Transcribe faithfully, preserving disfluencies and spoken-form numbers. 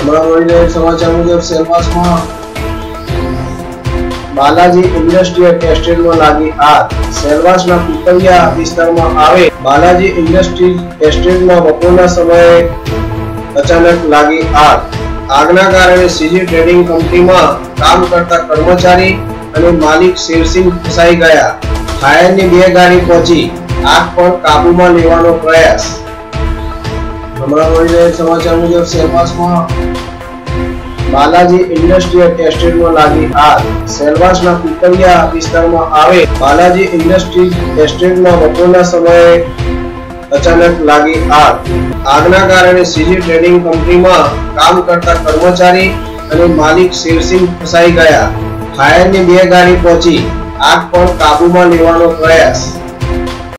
હમણાં મળી રહેલ સમાચાર મુજબ સેલવાસમાં બાલાજી ઇન્ડસ્ટ્રીયલ એસ્ટેટમાં લાગી આગ. સેલવાસના પીપળિયા વિસ્તારમાં આવે બાલાજી ઇન્ડસ્ટ્રીઝ એસ્ટેટમાં બપોરના સમયે અચાનક લાગી આગ. આગના કારણે સીજી ટ્રેડિંગ કંપનીમાં કામ કરતા કર્મચારી અને માલિક શેરસિંહ ફસાઈ ગયા. ફાયરની બે ગાડી પહોંચી આગ પર કાબુમાં લેવાનો પ્રયાસ. હમણાં મળી રહેલ સમાચાર મુજબ સેલવાસમાં બાલાજી ઇન્ડસ્ટ્રીયલ એસ્ટેટમાં લાગી આગ. સેલવાસના પીપળિયા વિસ્તારમાં આવે બાલાજી ઇન્ડસ્ટ્રીઝ એસ્ટેટમાં બપોરના સમયે અચાનક લાગી આગ. આગના કારણે સીજી ટ્રેડિંગ કંપનીમાં કામ કરતા કર્મચારી અને માલિક શેરસિંહ ફસાઈ ગયા. ફાયરની બે ગાડી પહોંચી આગ પર કાબુમાં લેવાનો પ્રયાસ.